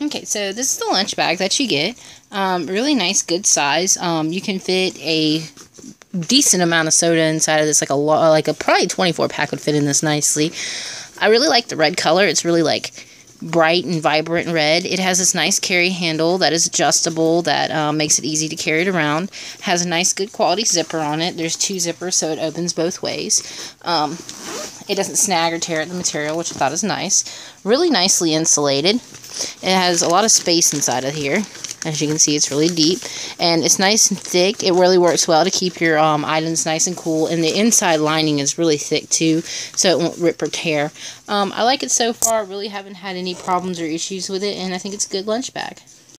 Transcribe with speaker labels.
Speaker 1: Okay, so this is the lunch bag that you get. Really nice, good size. You can fit a decent amount of soda inside of this, like a probably 24 pack would fit in this nicely. I really like the red color. It's really like bright and vibrant red. It has this nice carry handle that is adjustable, that makes it easy to carry it around. Has a nice good quality zipper on it. There's 2 zippers, so it opens both ways. It doesn't snag or tear at the material, which I thought is nice. Really nicely insulated. It has a lot of space inside of here. As you can see, it's really deep, and it's nice and thick. It really works well to keep your items nice and cool, and the inside lining is really thick too, so it won't rip or tear. I like it so far. I really haven't had any problems or issues with it, and I think it's a good lunch bag.